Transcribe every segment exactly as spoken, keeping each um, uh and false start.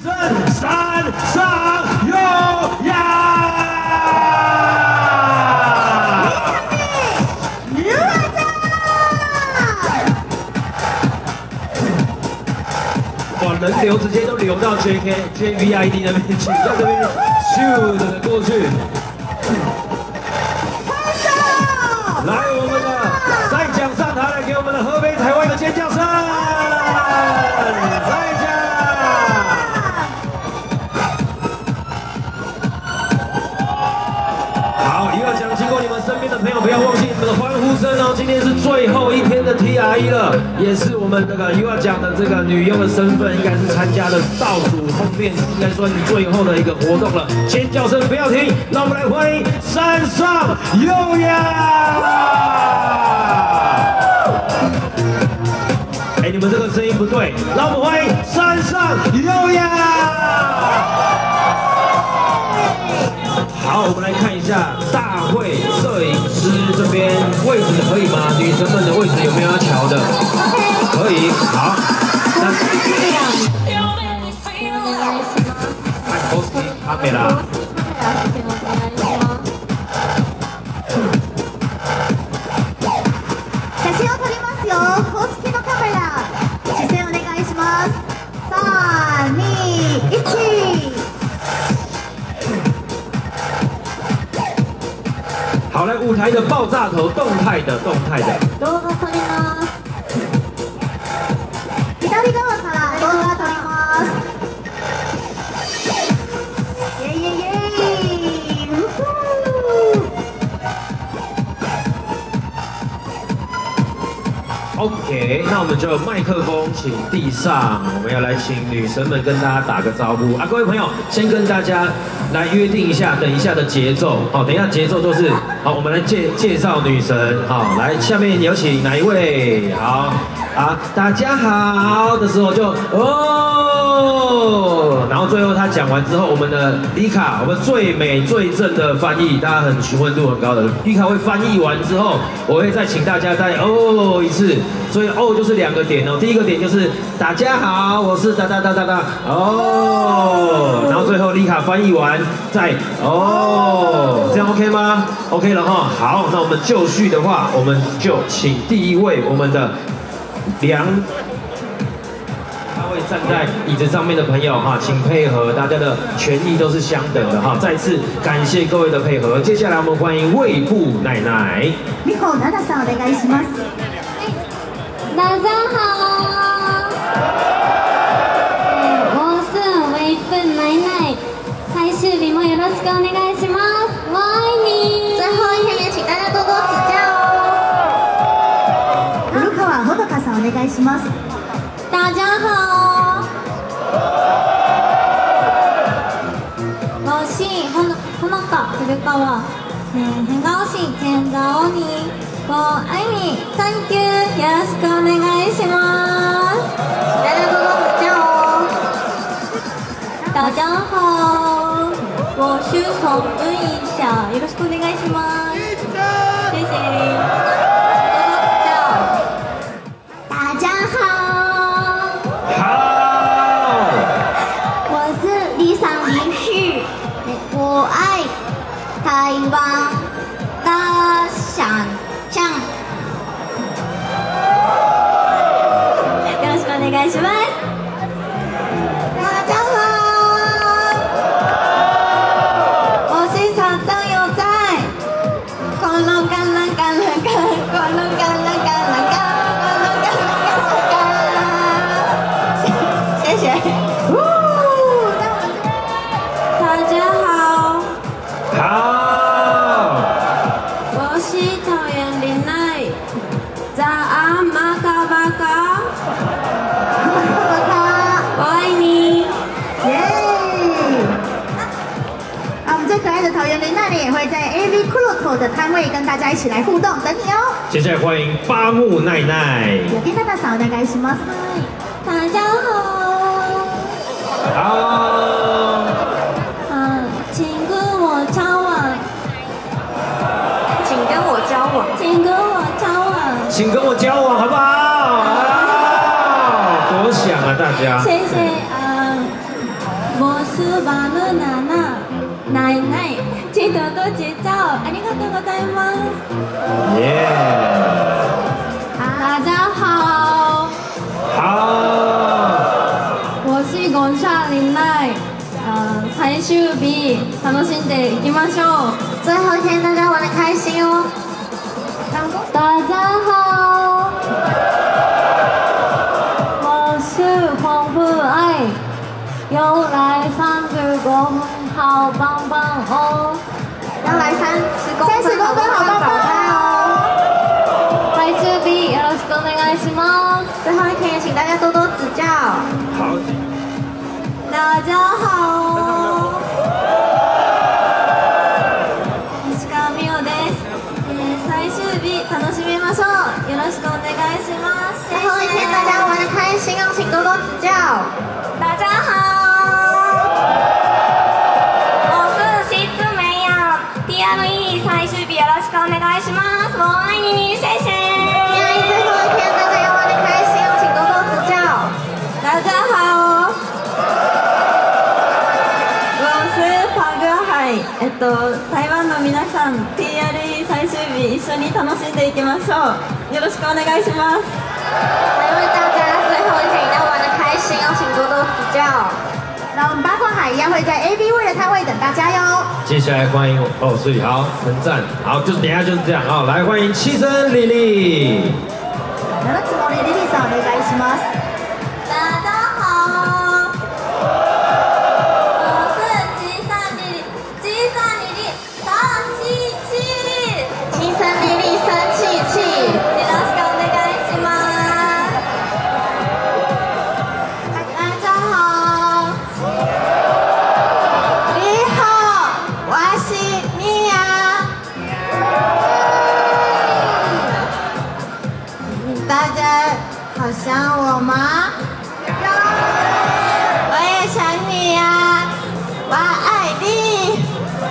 身山上优雅。哇，人流直接都流到 J K J V I D 那边去，在这边咻的过去。来，我们的再奖上台来给我们的河北台湾的尖叫声，再奖。好，一二奖经过你们身边的朋友，不要忘记你们的欢呼声哦。今天是最后一天的 T R E 了，也是我们这个一二奖的这个女优的身份，应该是参加的倒数后面，应该算是最后的一个活动了。尖叫声不要停，让我们来欢迎山上优雅。哎，你们这个声音不对，让我们欢迎山上优雅。好，我们来看一下大会摄影师这边位置可以吗？女生们的位置有没有要调的？可以，好。那看 Koski カメラ。 写真を撮りますよ。公式のカメラ、視線お願いします。三、二、一。 好，来舞台的爆炸头，动态的，动态的。 動画撮ります。左側から動画撮ります。イェイイェイイェイ。うふー。 OK， 那我们就麦克风请递上，我们要来请女神们跟大家打个招呼啊！各位朋友，先跟大家来约定一下，等一下的节奏，好，等一下节奏都是好，我们来介介绍女神，好，来下面有请哪一位？好啊，大家好的时候就哦，然后最后他讲完之后，我们的丽卡，我们最美最正的翻译，大家很询问度很高的丽卡会翻译完之后，我会再请大家再哦一次。所以哦就是两个点哦，第一个点就是大家好，我是哒哒哒哒哒哦，然后最后丽卡翻译完再哦，这样 OK 吗 ？OK 了哈，好，那我们就绪的话，我们就请第一位我们的梁，他会站在椅子上面的朋友哈，请配合，大家的权益都是相等的哈，再次感谢各位的配合，接下来我们欢迎卫部奶奶。 美穂奈々さんお願いします。 大家好，我是微笨奶奶，最終日もよろしくお願いします。我愛你。 最後一天也請大家多多指教哦。古川ほのかさんお願いします。 大家好，我是ほのほのか古川，嗯，很高興見到你。我愛你 ，Thank you， よろしくお願いします。 大家多多指教哦。 大家好，我是从文一下，よろしくお願いします。謝謝。 大家好。 好。 我是李尚林旭，我爱台湾的想象。 よろしくお願いします。 大家好，我是小张有在，光龙干啷干啷干，光龙干啷干啷干，光龙干啷干啷干。谢谢。 大家好， 好。 我是桃园林奈，早安马卡巴卡，我爱你。 耶！啊，我们最可爱的桃园林奈呢，也会在 A V Kuroto 的摊位跟大家一起来互动，等你哦。 接下来欢迎八木奈奈。 有电娜娜嫂お願いします。 大家好， 好。 嗯，请跟我交往， 请跟我交往。 请跟我交往， 请跟我交往好不好？啊，多想啊，大家。 谢谢。嗯， スバヌナナないないチートとチーチャオありがとうございます。 耶！ 大家好， 好， 我是ゴンシャリンナイ。呃，最終日楽しんでいきましょう。 最后一天大家玩得开心哦。 大家好，我是黄富爱，又来三十公分好棒棒哦。 要来三十公分，三十公分好棒棒哦！ 最終日よろしくお願いします。 最后一天也请大家多多指教。 好， 大家好，石川美代です。えー最終日楽しみましょう。よろしくお願いします。 最后一天大家玩得开心哦，请多多指教。 大家好，我是シツメヤ ティーアールイー 最終日よろしくお願いします。我愛你，謝謝。 第一最後一天大家要玩得開心哦，請多多指教。 大家好，我是パグハイ。えっと台湾の皆さん ティーアールイー 最終日一緒に楽しんでいきましょう。よろしくお願いします。 因为大家最后一天一定要玩得开心哦，请多多指教。那我们八卦海一样会在 A B 位的摊位等大家哟。 接下来欢迎哦，所以好，很赞，好，就是等一下就是这样啊、哦，来欢迎七声丽丽。 七つ森リリーさんお願いします。 大家好，我是吉善丽丽，吉善丽丽，大气气， 七声丽丽生气气。 よろしくお願いします。大家好，你好，我是米娅。 大家好想我吗？ 我也想你呀，我爱你。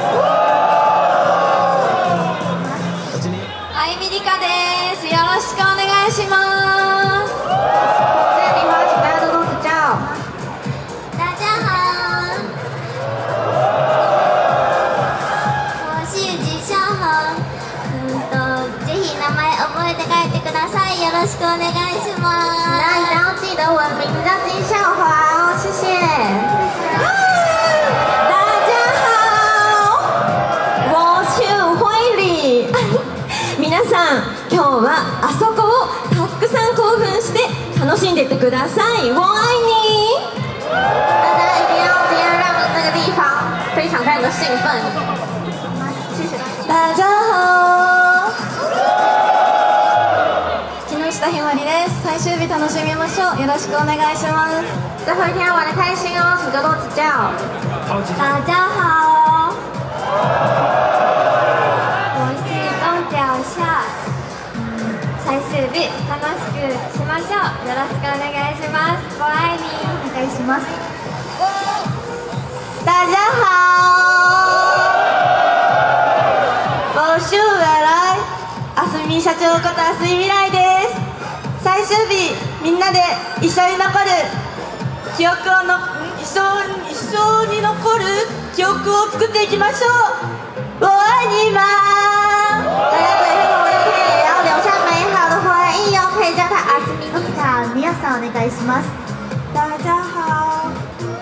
あいみりかです。よろしくお願いします。 谢谢你们，请大家多多指教。 大家好，我是吉祥恒。うんとぜひ名前覚えて帰ってください。よろしくお願いしま那一定要記得我的名字叫金孝華哦，謝謝。 大家好，我是惠理。皆さん、今日はあそこをたくさん興奮して楽しんでってください。我愛你。 大家一定要今天讓那個地方非常非常的興奮。謝謝。 大家好。木下ひまりです。最終日楽しみましょう。よろしくお願いします。 最後一天玩得開心哦，請多多指教。 好，接下大家好，我是東條夏。嗯最終日楽しくしましょう。よろしくお願いします。ご愛にお願いします。大家好，我是未来あすみ社長ことあすみ未来です。最終日みんなで一緒に残る記憶をの一生一生に残る記憶を作っていきましょう。我愛你们。 大家最後一天也要留下美好的回憶哦，可以叫他阿斯米米卡。皆さんお願いします。 大家好，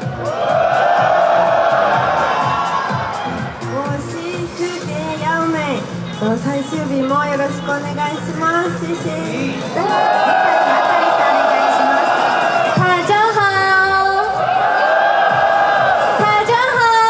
我是师姐幺美。最終日もよろしくお願いします。謝謝。 最後にあかりさんお願いします。 大家好，大家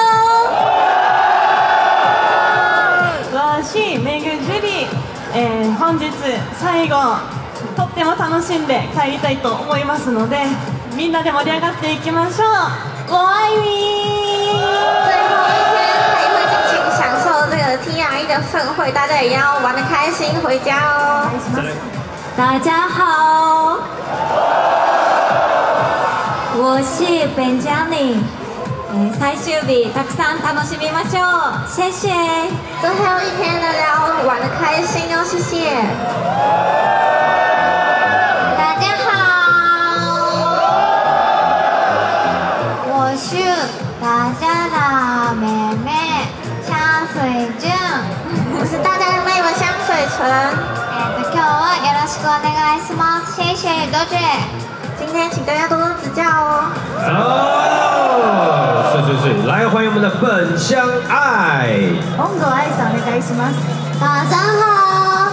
好，我是メグジュリー。えー本日最後とっても楽しんで帰りたいと思いますので、みんなで盛り上がっていきましょう。我愛你。 最後一天才會盡情享受這個 T R E 的盛會，大家也要玩得開心，回家哦。 大家好，我是ベンジャミン。えー最終日たくさん楽しみましょう。謝謝。 最後一天大家要玩得開心哦，謝謝。 大家好，我秀、大家的妹妹香水純。我是大家的妹妹香水纯。えっと今日はよろしくお願いします。谢谢多姐。今天请大家多多指教哦。 哦，是是是，来欢迎我们的本相爱。 本郷愛さんお願いします。大家好，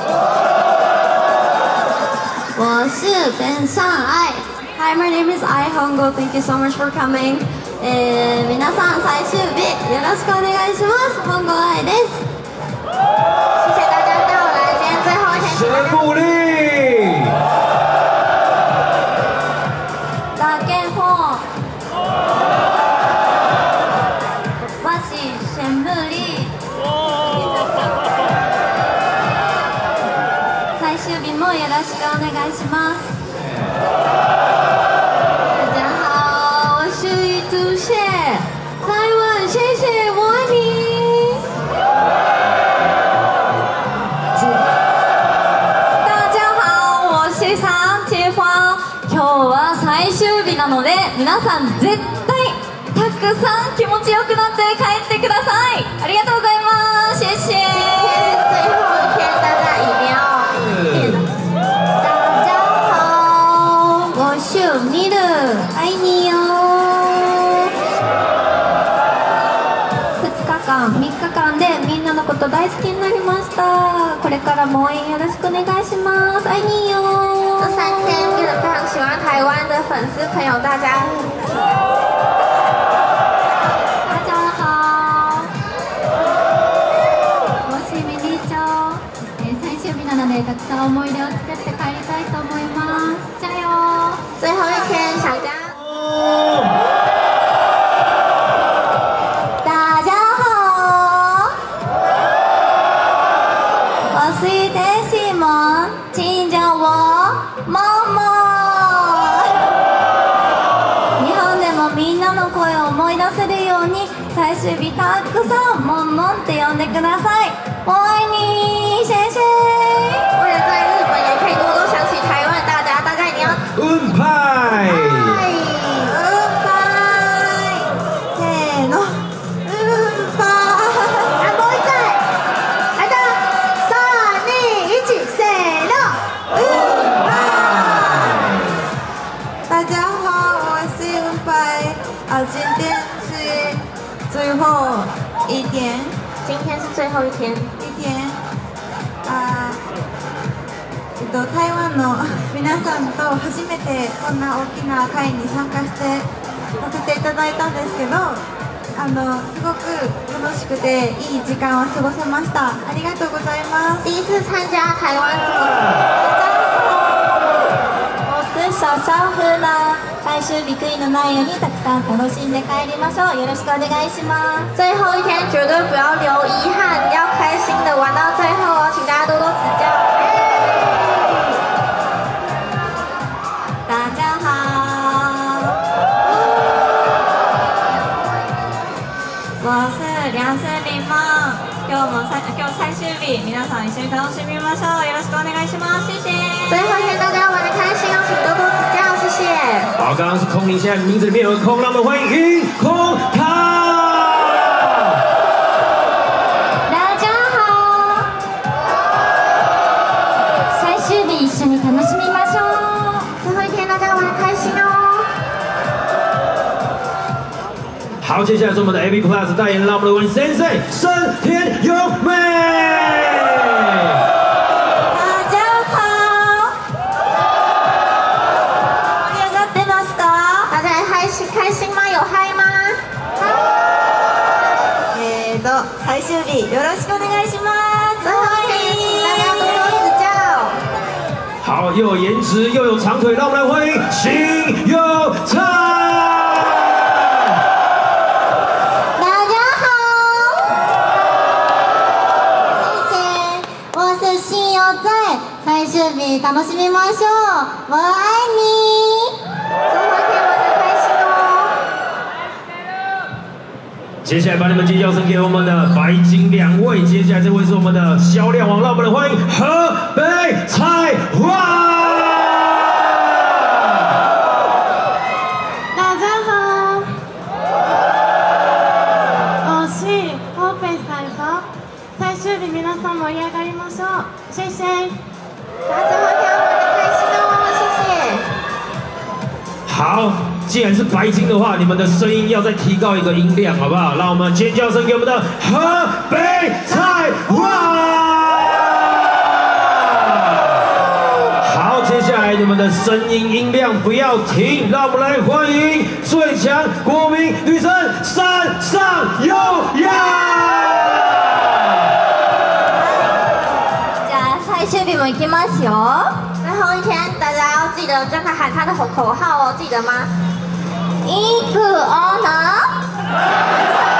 我是本相愛。Hi, my name is Ai Hongo. Thank you so much for coming. えー、皆さん最終日よろしくお願いします。本郷愛です。谢谢大家带我来今天最后一天。 神木力。 打电话。我是神木力。最終日もよろしくお願いします。大家好，我是于竹蟹，台湾，谢谢，我爱你。大家好，我是三千花。今日は最終日なので、皆さん絶対たくさん気持ちよくなって帰ってください。ありがとうございます，谢谢。最后一天，大家一定要。大家好，我是ミル，愛你よ。ふつかかん、みっかかんでみんなのこと大好きになりました。これからも応援よろしくお願いします。愛你よ。这三天真的非常喜欢台湾的粉丝朋友，大家。大家好。我是ミニチョ。えー最終日なのでたくさん思い出を作って帰りたいと思います。加油！最后一天，小家。大家好，我是デシモン，请叫我モモ。日本でもみんなの声を思い出せるように最終日たくさんモンモンって呼んでください。我愛你，謝謝。为了在日本也可以多多想起台湾的大家，大家一定要。 運派。 今天是最后一天。今天是最後一天。一天。あえっと台湾の皆さんと初めてこんな大きな会に参加してさせていただいたんですけど、あのすごく楽しくていい時間を過ごせました。ありがとうございます。第一次参加台湾这么。我是小小河呢。最終日悔いのないようにたくさん楽しんで帰りましょう。よろしくお願いします。最後一天絕對不要留遺憾，要開心的玩到最後哦，請大家多多指教。大家好，我是梁森林梦。今日もさ今日最終日，皆さん一緒に楽しみましょう。よろしくお願いします。謝謝。最後一天大家玩得開心哦，請多多指教，謝謝。 好，刚刚是空灵，现在名字里面有空，让我们欢迎云空堂。 大家好。最終日一緒に楽しみましょう。最後一天大家玩得開心哦。 好，接下来是我们的 A B Plus 代言，让我们的文 Sensei 升田优美。 大家好。盛り上がってますか？大家開心開心嗎？有嗨嗎？えーと最終日よろしくお願いします。最後一天請大家多多指教。 好，又有颜值又有长腿，让我们来欢迎邢有才。 最終日楽しみましょう。我愛你。最後一天玩得開心哦。 接下来把你们尖叫声给我们的白金两位，接下来这位是我们的销量王，让我们来欢迎河北菜花。 大家好。 盛り上がりましょう。谢谢。 大家最后跳舞的开心哦，谢谢。 好，既然是白金的话，你们的声音要再提高一个音量，好不好？让我们尖叫声给我们的河北菜花。好，接下来你们的声音音量不要停，让我们来欢迎最强国民女神山上优雅。 じゃあ最終日も行きますよ。 最后一天，大家要记得跟他喊他的口口号哦，记得吗？ いくおな。